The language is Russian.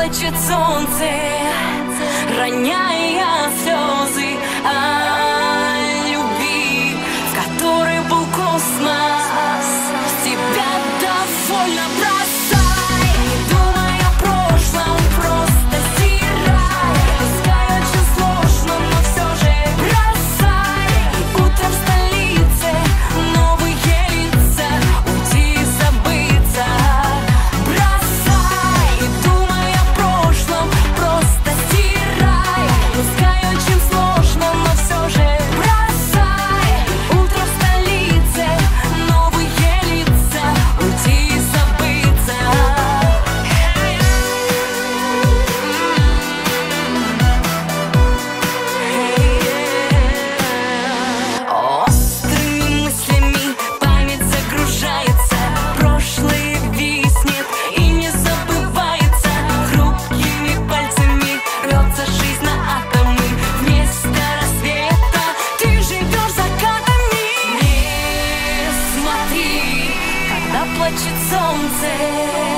плачет солнце, роняя слезы о любви, в которой был космос. Тебя довольно, бросай, не думай о прошлом, просто стирай. Пускай очень сложно, но все же бросай. Утро в столице, новые лица, уйти и забыться. Бросай, не думай о прошлом, просто стирай. Пускай очень сложно, но все же бросай. Утро в столице, новые лица, уйти и забыться. Острыми мыслями память загружается, прошлое виснет и не забывается. Хрупкими пальцами рвется жизнь на атомы. Вместо рассвета ты живешь закатами. Не смотри, когда плачет солнце,